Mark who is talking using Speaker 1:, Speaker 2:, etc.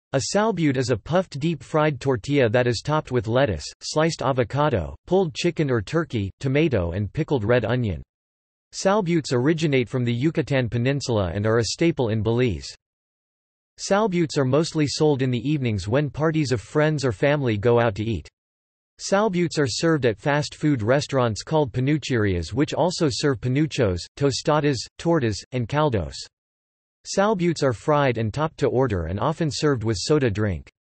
Speaker 1: A salbute is a puffed deep-fried tortilla that is topped with lettuce, sliced avocado, pulled chicken or turkey, tomato and pickled red onion. Salbutes originate from the Yucatan Peninsula and are a staple in Belize. Salbutes are mostly sold in the evenings when parties of friends or family go out to eat. Salbutes are served at fast food restaurants called panucherias, which also serve panuchos, tostadas, tortas, and caldos. Salbutes are fried and topped to order and often served with soda drink.